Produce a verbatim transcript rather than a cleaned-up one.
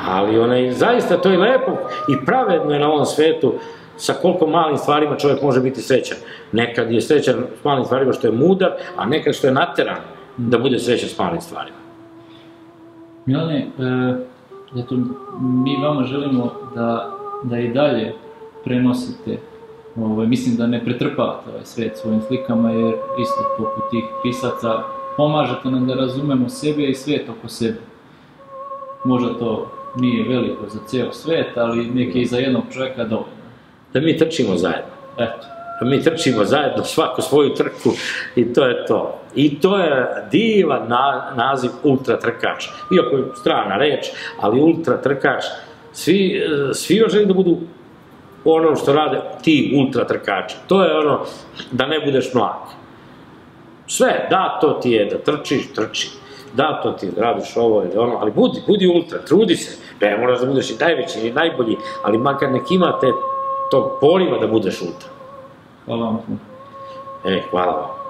Ali onaj, zaista to je lepo i pravedno je na ovom svetu sa koliko malim stvarima čovjek može biti srećan. Nekad je srećan s malim stvarima što je mudar, a nekad što je nateran da bude srećan s malim stvarima. Milane, eto, mi vama želimo da i dalje prenosite, mislim da ne pretrpavate ovaj svet svojim slikama, jer isto poput tih pisaca pomažete nam da razumemo sebe i svet oko sebe. Možda to nije veliko za ceo svet, ali neke i za jednog čovjeka dovoljno. Da mi trčimo zajedno. Eto. Da mi trčimo zajedno, svako svoju trku i to je to. I to je divan naziv ultra trkač. Iako je strana reč, ali ultra trkač. Svi još želi da budu ono što rade ti ultra trkači. To je ono da ne budeš mlak. Sve, da, to ti je da trčiš, trči. Da, to ti radiš ovo ili ono, ali budi, budi ultra, trudi se. Ne moraš da budeš i najveći i najbolji, ali makar nek imate tog poliva da budeš ultra. Hvala vam. E, hvala vam.